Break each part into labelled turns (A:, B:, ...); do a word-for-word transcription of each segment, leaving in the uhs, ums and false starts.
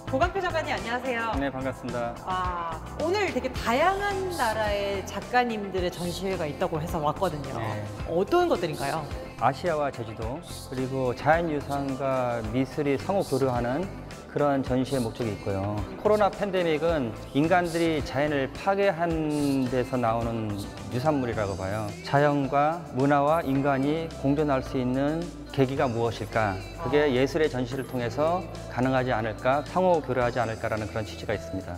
A: 고강표 작가님 안녕하세요.
B: 네, 반갑습니다.
A: 아, 오늘 되게 다양한 나라의 작가님들의 전시회가 있다고 해서 왔거든요.
B: 네.
A: 어떤 것들인가요?
B: 아시아와 제주도, 그리고 자연유산과 미술이 상호 교류하는 그런 전시의 목적이 있고요. 코로나 팬데믹은 인간들이 자연을 파괴한 데서 나오는 유산물이라고 봐요. 자연과 문화와 인간이 공존할 수 있는 계기가 무엇일까? 그게 예술의 전시를 통해서 가능하지 않을까? 상호 교류하지 않을까라는 그런 취지가 있습니다.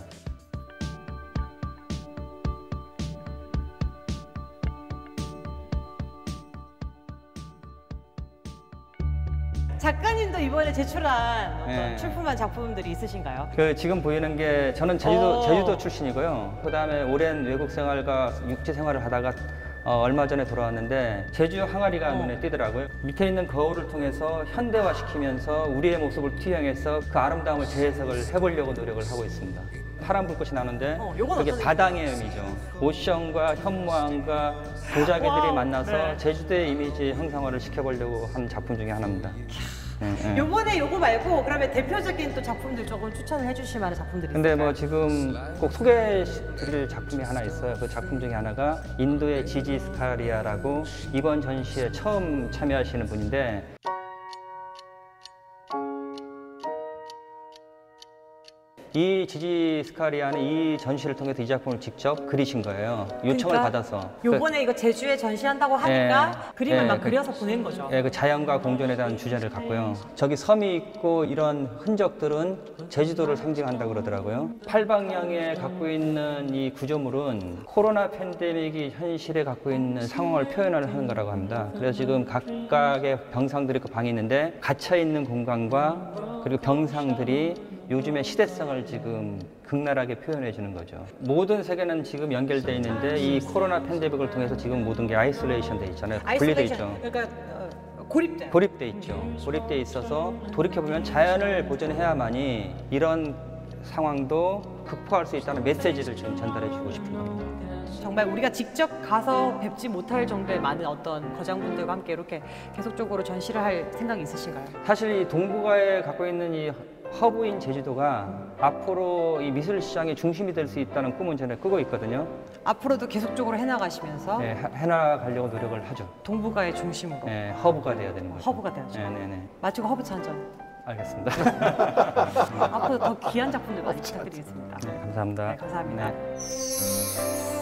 A: 작가님도 이번에 제출한 어떤
B: 네.
A: 출품한 작품들이 있으신가요?
B: 그 지금 보이는 게 저는 제주도,
A: 오.
B: 제주도 출신이고요. 그다음에 오랜 외국 생활과 육지 생활을 하다가 어, 얼마 전에 돌아왔는데 제주 항아리가
A: 어.
B: 눈에 띄더라고요. 밑에 있는 거울을 통해서 현대화시키면서 우리의 모습을 투영해서 그 아름다움을 재해석을 해보려고 노력을 하고 있습니다. 파란 불꽃이 나는데
A: 어, 요건
B: 그게
A: 어떤
B: 바다의 의미죠. 오션과 현무암과 도자기들이
A: 와우,
B: 만나서
A: 네.
B: 제주도의 이미지 형상화를 시켜보려고 하는 작품 중에 하나입니다. 네, 네.
A: 요번에 요거 말고 그러면 대표적인 또 작품들 조금 추천을 해주실 만한 작품들이
B: 근데
A: 있을까요?
B: 뭐 지금 꼭 소개해드릴 작품이 하나 있어요. 그 작품 중에 하나가 인도의 지지 스카리아라고 이번 전시에 처음 참여하시는 분인데 이 지지 스카리아는 이 전시를 통해서 이 작품을 직접 그리신 거예요. 요청을
A: 그러니까
B: 받아서.
A: 요번에 이거 제주에 전시한다고 하니까
B: 예,
A: 그림을
B: 예,
A: 막
B: 그-
A: 그려서 보낸 거죠.
B: 예, 그 자연과 공존에 대한 주제를 갖고요. 저기 섬이 있고 이런 흔적들은 제주도를 상징한다고 그러더라고요. 팔방향에 갖고 있는 이 구조물은 코로나 팬데믹이 현실에 갖고 있는 상황을 표현을 하는 거라고 합니다. 그래서 지금 각각의 병상들이 그 방에 있는데 갇혀 있는 공간과 그리고 병상들이 요즘의 시대성을 지금 극렬하게 표현해 주는 거죠. 모든 세계는 지금 연결돼 있는데 이 코로나 팬데믹을 통해서 지금 모든 게 아이솔레이션 돼 있잖아요. 분리돼
A: 아이솔레이션,
B: 있죠.
A: 그러니까 어, 고립돼.
B: 고립돼 있죠. 고립돼 있어서 돌이켜보면 자연을 보존해야만이 이런 상황도 극복할 수 있다는 메시지를 지금 전달해 주고 싶은 겁니다.
A: 정말 우리가 직접 가서 뵙지 못할 정도의 많은 어떤 거장분들과 함께 이렇게 계속적으로 전시를 할 생각이 있으신가요?
B: 사실 이 동북아에 갖고 있는 이 허브인 제주도가 앞으로 이 미술 시장의 중심이 될 수 있다는 꿈은 저는 꾸고 있거든요.
A: 앞으로도 계속적으로 해나가시면서
B: 네, 해- 해나가려고 노력을 하죠.
A: 동북아의 중심으로
B: 네, 허브가 돼야 되는 거죠.
A: 허브가 되야죠.
B: 네, 네, 네.
A: 마치고 허브차 한 잔.
B: 알겠습니다.
A: 앞으로 더 귀한 작품들 많이 부탁드리겠습니다.
B: 네, 감사합니다.
A: 네, 감사합니다.
B: 네.